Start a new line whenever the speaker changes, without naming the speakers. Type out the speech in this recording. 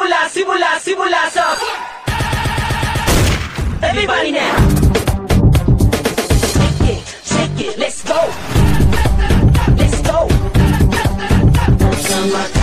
Sibula, so everybody now. Shake it, let's go. Let's go.